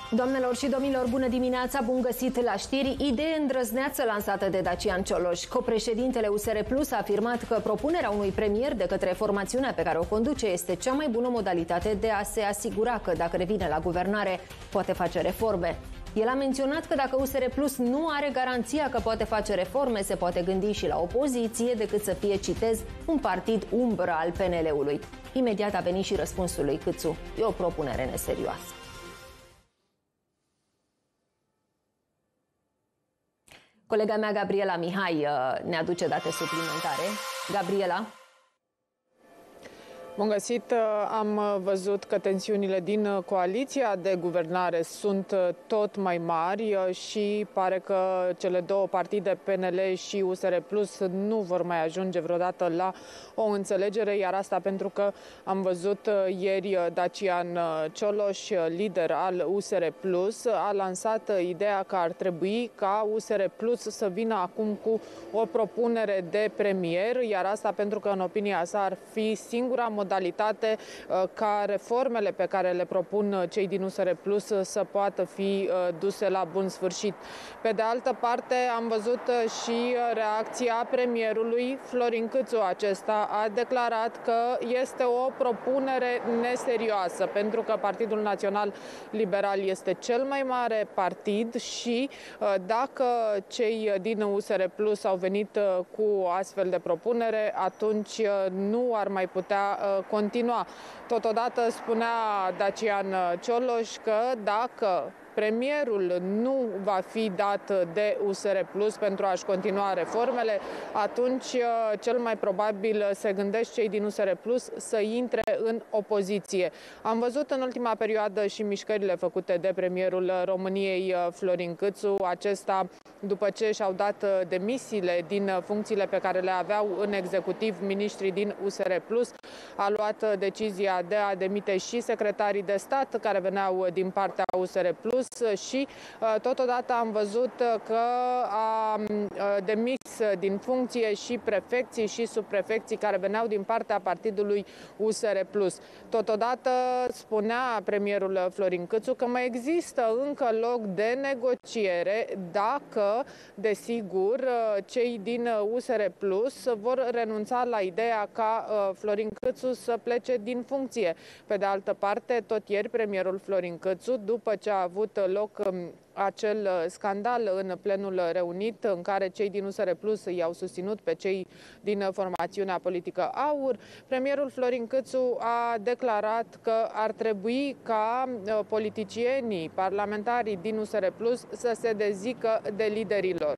Doamnelor și domnilor, bună dimineața, bun găsit la știri. Idee îndrăzneață lansată de Dacian Cioloș. Copreședintele USR Plus a afirmat că propunerea unui premier de către formațiunea pe care o conduce este cea mai bună modalitate de a se asigura că, dacă revine la guvernare, poate face reforme. El a menționat că dacă USR Plus nu are garanția că poate face reforme, se poate gândi și la opoziție decât să fie, citez, un partid umbră al PNL-ului. Imediat a venit și răspunsul lui Câțu. E o propunere neserioasă. Colega mea, Gabriela Mihai, ne aduce date suplimentare. Gabriela? Bun găsit! Am văzut că tensiunile din coaliția de guvernare sunt tot mai mari și pare că cele două partide, PNL și USR Plus, nu vor mai ajunge vreodată la o înțelegere, iar asta pentru că am văzut ieri Dacian Cioloș, lider al USR Plus, a lansat ideea că ar trebui ca USR Plus să vină acum cu o propunere de premier, iar asta pentru că, în opinia sa, ar fi singura modalitate ca reformele pe care le propun cei din USR Plus să poată fi duse la bun sfârșit. Pe de altă parte, am văzut și reacția premierului Florin Câțu. Acesta a declarat că este o propunere neserioasă, pentru că Partidul Național Liberal este cel mai mare partid și dacă cei din USR Plus au venit cu astfel de propunere, atunci nu ar mai putea continua. Totodată spunea Dacian Cioloș că dacă premierul nu va fi dat de USR Plus pentru a-și continua reformele, atunci cel mai probabil se gândesc cei din USR Plus să intre în opoziție. Am văzut în ultima perioadă și mișcările făcute de premierul României, Florin Câțu. Acesta, după ce și-au dat demisiile din funcțiile pe care le aveau în executiv miniștrii din USR Plus, a luat decizia de a demite și secretarii de stat care veneau din partea USR Plus și totodată am văzut că a demis din funcție și prefecții și subprefecții care veneau din partea partidului USR Plus. Totodată spunea premierul Florin Câțu că mai există încă loc de negociere dacă, desigur, cei din USR Plus vor renunța la ideea ca Florin Câțu să plece din funcție. Pe de altă parte, tot ieri premierul Florin Câțu, după ce a avut loc acel scandal în plenul reunit în care cei din USR Plus i-au susținut pe cei din formațiunea politică AUR, premierul Florin Câțu a declarat că ar trebui ca politicienii, parlamentarii din USR Plus să se dezică de liderii lor.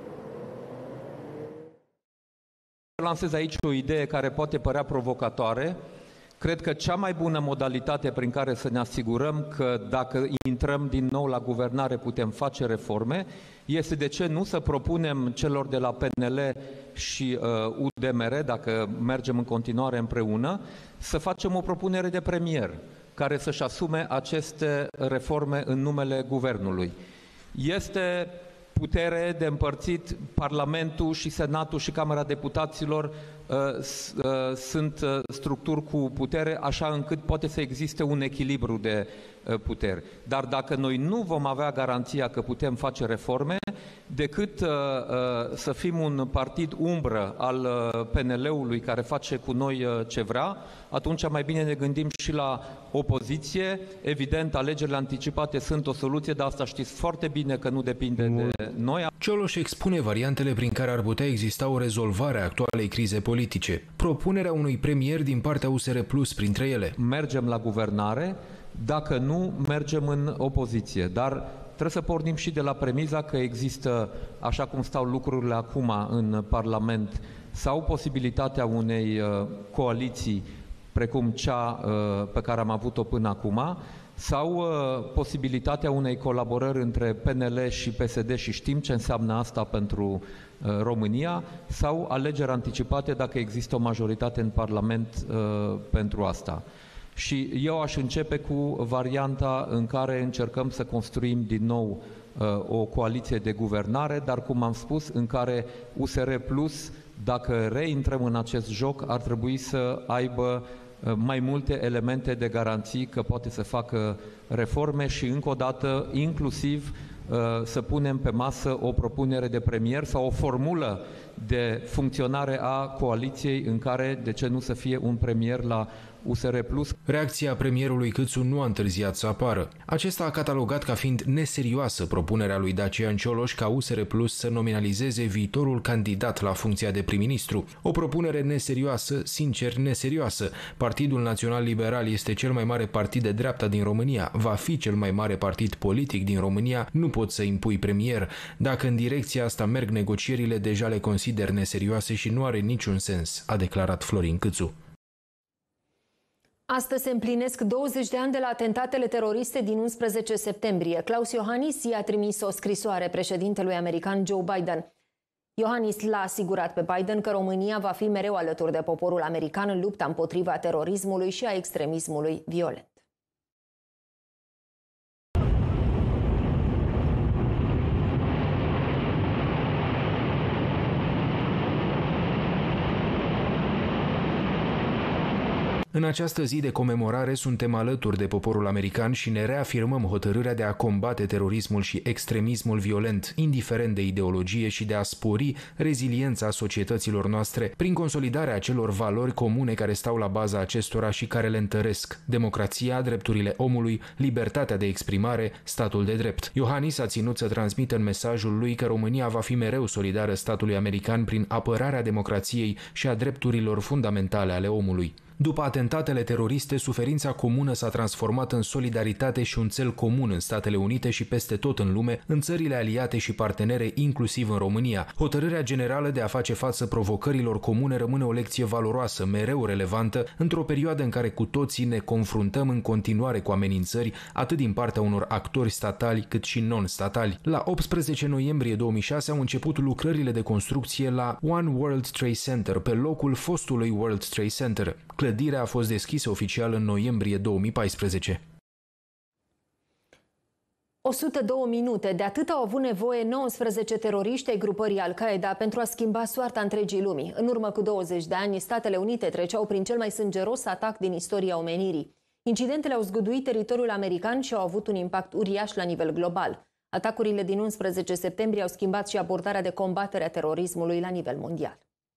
Lansez aici o idee care poate părea provocatoare. Cred că cea mai bună modalitate prin care să ne asigurăm că dacă intrăm din nou la guvernare putem face reforme este, de ce nu, să propunem celor de la PNL și UDMR, dacă mergem în continuare împreună, să facem o propunere de premier care să-și asume aceste reforme în numele guvernului. Este putere de împărțit, Parlamentul și Senatul și Camera Deputaților sunt structuri cu putere, așa încât poate să existe un echilibru de puteri. Dar dacă noi nu vom avea garanția că putem face reforme, decât să fim un partid umbră al PNL-ului care face cu noi ce vrea, atunci mai bine ne gândim și la opoziție. Evident, alegerile anticipate sunt o soluție, dar asta știți foarte bine că nu depinde de noi. Cioloș expune variantele prin care ar putea exista o rezolvare a actualei crize politice. Propunerea unui premier din partea USR Plus printre ele. Mergem la guvernare, dacă nu, mergem în opoziție. Dar trebuie să pornim și de la premiza că există, așa cum stau lucrurile acum în Parlament, sau posibilitatea unei coaliții precum cea pe care am avut-o până acum, sau posibilitatea unei colaborări între PNL și PSD, și știm ce înseamnă asta pentru România, sau alegeri anticipate dacă există o majoritate în Parlament pentru asta. Și eu aș începe cu varianta în care încercăm să construim din nou o coaliție de guvernare, dar, cum am spus, în care USR Plus, dacă reintrăm în acest joc, ar trebui să aibă mai multe elemente de garanții că poate să facă reforme și, încă o dată, inclusiv să punem pe masă o propunere de premier sau o formulă de funcționare a coaliției în care, de ce nu să fie un premier la USR+. Reacția premierului Câțu nu a întârziat să apară. Acesta a catalogat ca fiind neserioasă propunerea lui Dacian Cioloș ca USR Plus să nominalizeze viitorul candidat la funcția de prim-ministru. O propunere neserioasă, sincer neserioasă. Partidul Național Liberal este cel mai mare partid de dreapta din România, va fi cel mai mare partid politic din România, nu poți să impui premier. Dacă în direcția asta merg negocierile, deja le consider neserioase și nu are niciun sens, a declarat Florin Câțu. Astăzi se împlinesc 20 de ani de la atentatele teroriste din 11 septembrie. Klaus Iohannis i-a trimis o scrisoare președintelui american Joe Biden. Iohannis l-a asigurat pe Biden că România va fi mereu alături de poporul american în lupta împotriva terorismului și a extremismului violent. În această zi de comemorare suntem alături de poporul american și ne reafirmăm hotărârea de a combate terorismul și extremismul violent, indiferent de ideologie, și de a spori reziliența societăților noastre prin consolidarea acelor valori comune care stau la baza acestora și care le întăresc: democrația, drepturile omului, libertatea de exprimare, statul de drept. Iohannis a ținut să transmită în mesajul lui că România va fi mereu solidară statului american prin apărarea democrației și a drepturilor fundamentale ale omului. După atentatele teroriste, suferința comună s-a transformat în solidaritate și un țel comun în Statele Unite și peste tot în lume, în țările aliate și partenere, inclusiv în România. Hotărârea generală de a face față provocărilor comune rămâne o lecție valoroasă, mereu relevantă, într-o perioadă în care cu toții ne confruntăm în continuare cu amenințări, atât din partea unor actori statali cât și non-statali. La 18 noiembrie 2006 au început lucrările de construcție la One World Trade Center, pe locul fostului World Trade Center. Clădirea a fost deschisă oficial în noiembrie 2014. 102 minute, de atât au avut nevoie 19 teroriști ai grupării Al-Qaeda pentru a schimba soarta întregii lumii. În urmă cu 20 de ani, Statele Unite treceau prin cel mai sângeros atac din istoria omenirii. Incidentele au zguduit teritoriul american și au avut un impact uriaș la nivel global. Atacurile din 11 septembrie au schimbat și abordarea de combatere a terorismului la nivel mondial.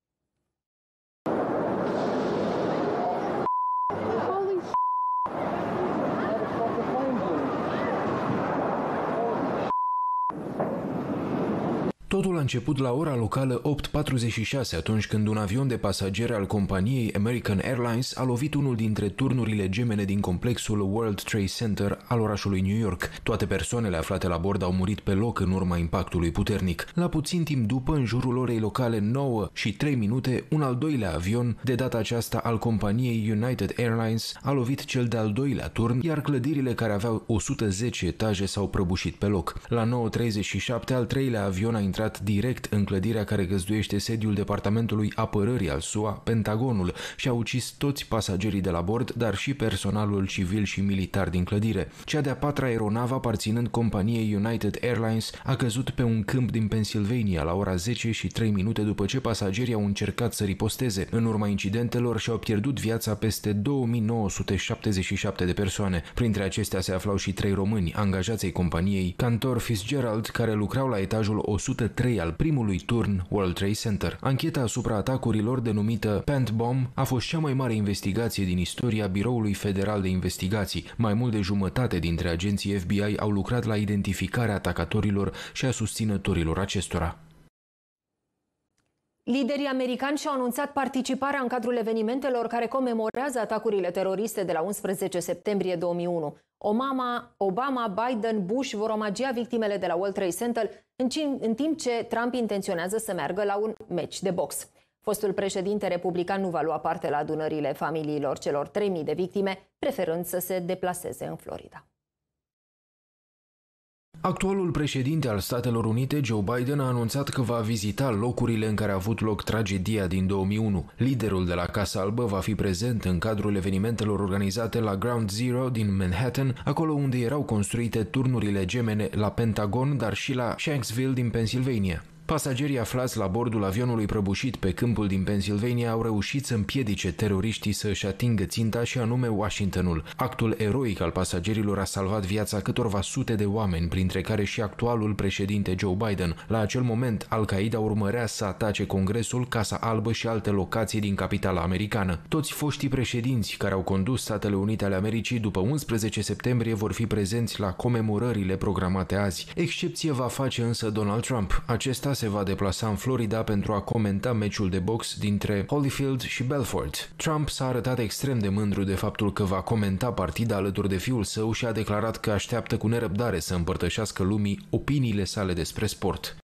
Totul a început la ora locală 8:46, atunci când un avion de pasageri al companiei American Airlines a lovit unul dintre turnurile gemene din complexul World Trade Center al orașului New York. Toate persoanele aflate la bord au murit pe loc în urma impactului puternic. La puțin timp după, în jurul orei locale 9:03, un al doilea avion, de data aceasta al companiei United Airlines, a lovit cel de-al doilea turn, iar clădirile care aveau 110 etaje s-au prăbușit pe loc. La 9:37, al treilea avion a intrat direct în clădirea care găzduiește sediul Departamentului Apărării al SUA, Pentagonul, și a ucis toți pasagerii de la bord, dar și personalul civil și militar din clădire. Cea de-a patra aeronavă, aparținând companiei United Airlines, a căzut pe un câmp din Pennsylvania la ora 10:03 după ce pasagerii au încercat să riposteze. În urma incidentelor și-au pierdut viața peste 2977 de persoane. Printre acestea se aflau și 3 români, angajați ai companiei Cantor Fitzgerald, care lucrau la etajul 103 al primului turn World Trade Center. Ancheta asupra atacurilor, denumită Pant Bomb, a fost cea mai mare investigație din istoria Biroului Federal de Investigații. Mai mult de jumătate dintre agenții FBI au lucrat la identificarea atacatorilor și a susținătorilor acestora. Liderii americani și-au anunțat participarea în cadrul evenimentelor care comemorează atacurile teroriste de la 11 septembrie 2001. Obama, Biden, Bush vor omagia victimele de la World Trade Center, în timp ce Trump intenționează să meargă la un meci de box. Fostul președinte republican nu va lua parte la adunările familiilor celor 3.000 de victime, preferând să se deplaseze în Florida. Actualul președinte al Statelor Unite, Joe Biden, a anunțat că va vizita locurile în care a avut loc tragedia din 2001. Liderul de la Casa Albă va fi prezent în cadrul evenimentelor organizate la Ground Zero din Manhattan, acolo unde erau construite turnurile gemene la Pentagon, dar și la Shanksville din Pennsylvania. Pasagerii aflați la bordul avionului prăbușit pe câmpul din Pennsylvania au reușit să împiedice teroriștii să își atingă ținta, și anume Washingtonul. Actul eroic al pasagerilor a salvat viața câtorva sute de oameni, printre care și actualul președinte Joe Biden. La acel moment, Al-Qaeda urmărea să atace Congresul, Casa Albă și alte locații din capitala americană. Toți foștii președinți care au condus Statele Unite ale Americii după 11 septembrie vor fi prezenți la comemorările programate azi. Excepție va face însă Donald Trump. Acesta se va deplasa în Florida pentru a comenta meciul de box dintre Holyfield și Belfort. Trump s-a arătat extrem de mândru de faptul că va comenta partida alături de fiul său și a declarat că așteaptă cu nerăbdare să împărtășească lumii opiniile sale despre sport.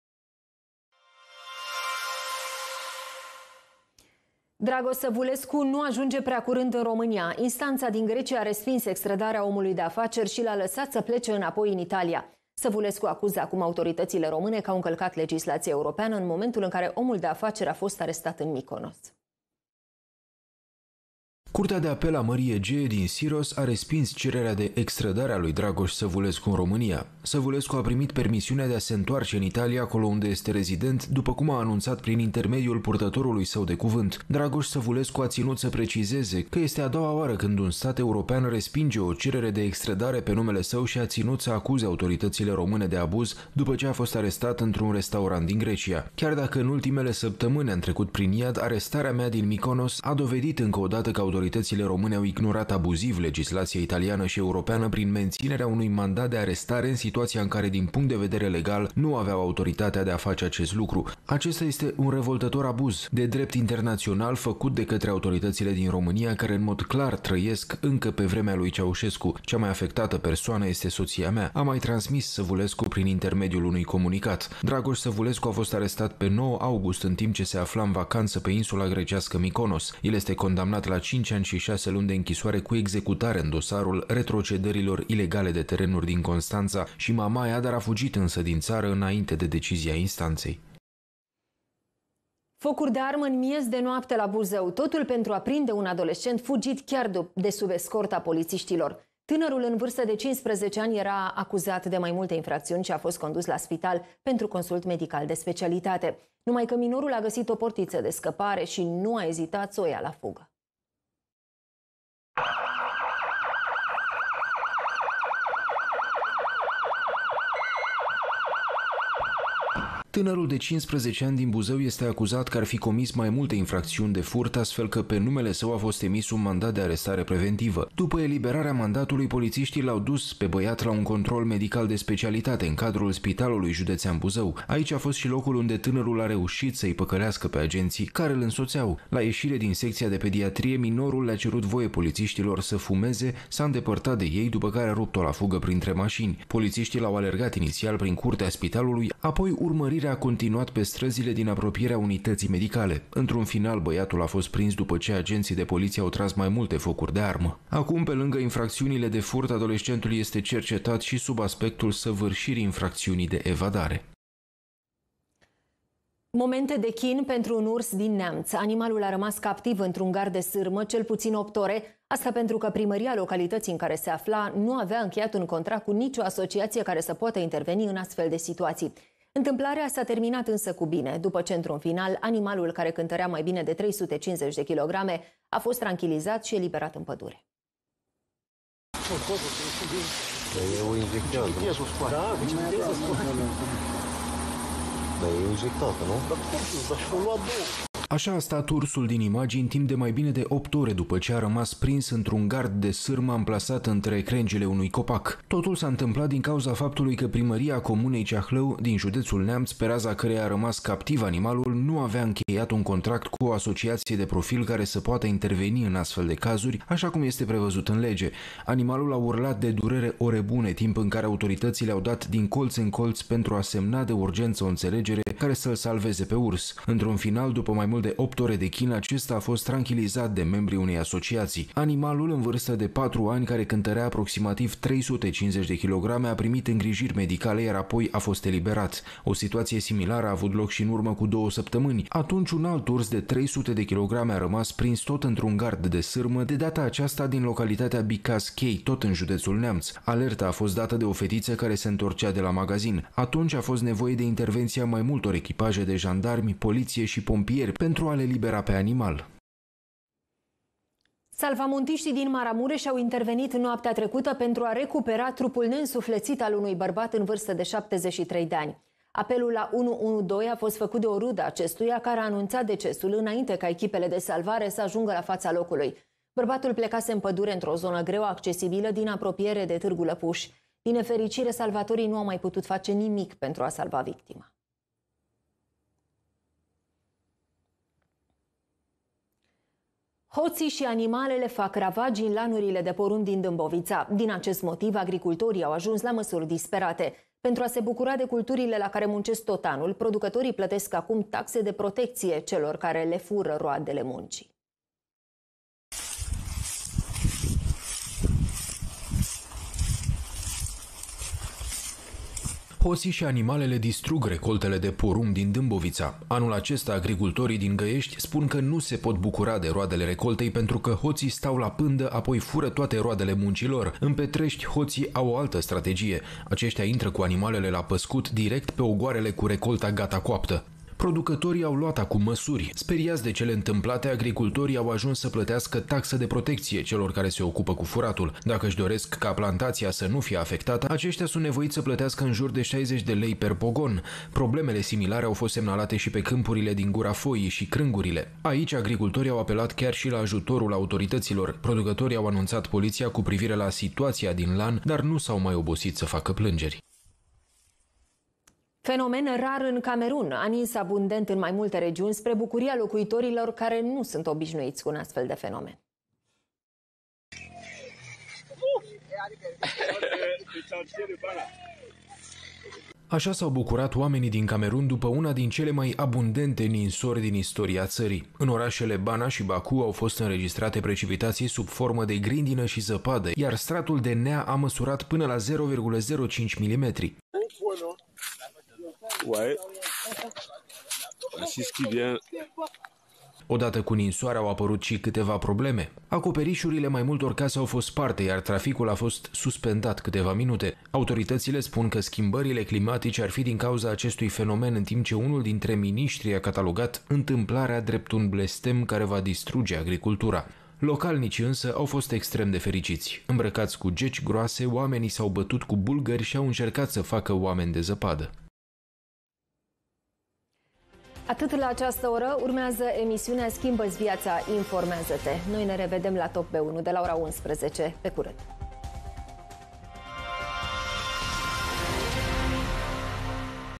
Dragoș Săvulescu nu ajunge prea curând în România. Instanța din Grecia a respins extradarea omului de afaceri și l-a lăsat să plece înapoi în Italia. Săvulescu acuză acum autoritățile române că au încălcat legislația europeană în momentul în care omul de afaceri a fost arestat în Mykonos. Curtea de apel a Mării Egee din Syros a respins cererea de extradare a lui Dragoș Săvulescu în România. Săvulescu a primit permisiunea de a se întoarce în Italia, acolo unde este rezident, după cum a anunțat prin intermediul purtătorului său de cuvânt. Dragoș Săvulescu a ținut să precizeze că este a doua oară când un stat european respinge o cerere de extradare pe numele său și a ținut să acuze autoritățile române de abuz după ce a fost arestat într-un restaurant din Grecia. Chiar dacă în ultimele săptămâni am trecut prin iad, arestarea mea din Mykonos a dovedit încă o dată că autoritățile române au ignorat abuziv legislația italiană și europeană prin menținerea unui mandat de arestare în situația în care, din punct de vedere legal, nu aveau autoritatea de a face acest lucru. Acesta este un revoltător abuz de drept internațional făcut de către autoritățile din România, care în mod clar trăiesc încă pe vremea lui Ceaușescu. Cea mai afectată persoană este soția mea, a mai transmis Săvulescu prin intermediul unui comunicat. Dragoș Săvulescu a fost arestat pe 9 august în timp ce se afla în vacanță pe insula grecească Mykonos. El este condamnat la 5 ani și 6 luni de închisoare cu executare în dosarul retrocedărilor ilegale de terenuri din Constanța și Mamaia, dar a fugit însă din țară înainte de decizia instanței. Focuri de armă în miez de noapte la Buzău, totul pentru a prinde un adolescent fugit chiar de sub escorta polițiștilor. Tânărul în vârstă de 15 ani era acuzat de mai multe infracțiuni și a fost condus la spital pentru consult medical de specialitate. Numai că minorul a găsit o portiță de scăpare și nu a ezitat să o ia la fugă. Tânărul de 15 ani din Buzău este acuzat că ar fi comis mai multe infracțiuni de furt, astfel că pe numele său a fost emis un mandat de arestare preventivă. După eliberarea mandatului, polițiștii l-au dus pe băiat la un control medical de specialitate în cadrul Spitalului Județean Buzău. Aici a fost și locul unde tânărul a reușit să-i păcălească pe agenții care îl însoțeau. La ieșire din secția de pediatrie, minorul le-a cerut voie polițiștilor să fumeze, s-a îndepărtat de ei, după care a rupt-o la fugă printre mașini. Polițiștii l-au alergat inițial prin curtea spitalului, apoi urmărirea a continuat pe străzile din apropierea unității medicale. Într-un final, băiatul a fost prins după ce agenții de poliție au tras mai multe focuri de armă. Acum, pe lângă infracțiunile de furt, adolescentul este cercetat și sub aspectul săvârșirii infracțiunii de evadare. Momente de chin pentru un urs din Neamț. Animalul a rămas captiv într-un gard de sârmă cel puțin 8 ore, asta pentru că primăria localității în care se afla nu avea încheiat un contract cu nicio asociație care să poată interveni în astfel de situații. Întâmplarea s-a terminat însă cu bine, după ce într-un final animalul, care cântărea mai bine de 350 de kilograme, a fost tranquilizat și eliberat în pădure. E o injectează. Da, e injectată, nu? Dar și-o luat două. Așa a stat ursul din imagini timp de mai bine de 8 ore după ce a rămas prins într-un gard de sârmă amplasat între crengile unui copac. Totul s-a întâmplat din cauza faptului că primăria comunei Ceahlău din județul Neamț, pe raza căreia a rămas captiv animalul, nu avea încheiat un contract cu o asociație de profil care să poată interveni în astfel de cazuri, așa cum este prevăzut în lege. Animalul a urlat de durere ore bune, timp în care autoritățile au dat din colț în colț pentru a semna de urgență o înțelegere care să-l salveze pe urs. Într-un final, după mai mult termenul de 8 ore de chin, acesta a fost tranquilizat de membrii unei asociații. Animalul, în vârstă de 4 ani, care cântărea aproximativ 350 de kilograme, a primit îngrijiri medicale, iar apoi a fost eliberat. O situație similară a avut loc și în urmă cu 2 săptămâni. Atunci un alt urs de 300 de kilograme a rămas prins tot într-un gard de sârmă, de data aceasta din localitatea Bicaz Chei, tot în județul Neamț. Alerta a fost dată de o fetiță care se întorcea de la magazin. Atunci a fost nevoie de intervenția mai multor echipaje de jandarmi, poliție și pompieri pentru a le libera pe animal. Salvamontiștii din Maramureș au intervenit noaptea trecută pentru a recupera trupul neînsuflețit al unui bărbat în vârstă de 73 de ani. Apelul la 112 a fost făcut de o rudă acestuia, care a anunțat decesul înainte ca echipele de salvare să ajungă la fața locului. Bărbatul plecase în pădure într-o zonă greu accesibilă din apropiere de Târgu Lăpuș. Din nefericire, salvatorii nu au mai putut face nimic pentru a salva victima. Hoții și animalele fac ravagii în lanurile de porumb din Dâmbovița. Din acest motiv, agricultorii au ajuns la măsuri disperate. Pentru a se bucura de culturile la care muncesc tot anul, producătorii plătesc acum taxe de protecție celor care le fură roadele muncii. Hoții și animalele distrug recoltele de porumb din Dâmbovița. Anul acesta, agricultorii din Găiești spun că nu se pot bucura de roadele recoltei pentru că hoții stau la pândă, apoi fură toate roadele muncilor. În Petrești, hoții au o altă strategie. Aceștia intră cu animalele la păscut direct pe ogoarele cu recolta gata coaptă. Producătorii au luat acum măsuri. Speriați de cele întâmplate, agricultorii au ajuns să plătească taxă de protecție celor care se ocupă cu furatul. Dacă își doresc ca plantația să nu fie afectată, aceștia sunt nevoiți să plătească în jur de 60 de lei per pogon. Problemele similare au fost semnalate și pe câmpurile din Gura Foii și Crângurile. Aici, agricultorii au apelat chiar și la ajutorul autorităților. Producătorii au anunțat poliția cu privire la situația din lan, dar nu s-au mai obosit să facă plângeri. Fenomen rar în Camerun, anins abundent în mai multe regiuni, spre bucuria locuitorilor care nu sunt obișnuiți cu un astfel de fenomen. Așa s-au bucurat oamenii din Camerun după una din cele mai abundente ninsori din istoria țării. În orașele Bana și Baku au fost înregistrate precipitații sub formă de grindină și zăpadă, iar stratul de nea a măsurat până la 0,05 mm. Odată cu ninsoarea au apărut și câteva probleme. Acoperișurile mai multor case au fost sparte, iar traficul a fost suspendat câteva minute. Autoritățile spun că schimbările climatice ar fi din cauza acestui fenomen, în timp ce unul dintre miniștri a catalogat întâmplarea drept un blestem care va distruge agricultura. Localnicii însă au fost extrem de fericiți. Îmbrăcați cu geci groase, oamenii s-au bătut cu bulgări și au încercat să facă oameni de zăpadă. Atât la această oră, urmează emisiunea Schimbă-ți viața, informează-te. Noi ne revedem la Top B1 de la ora 11. Pe curând!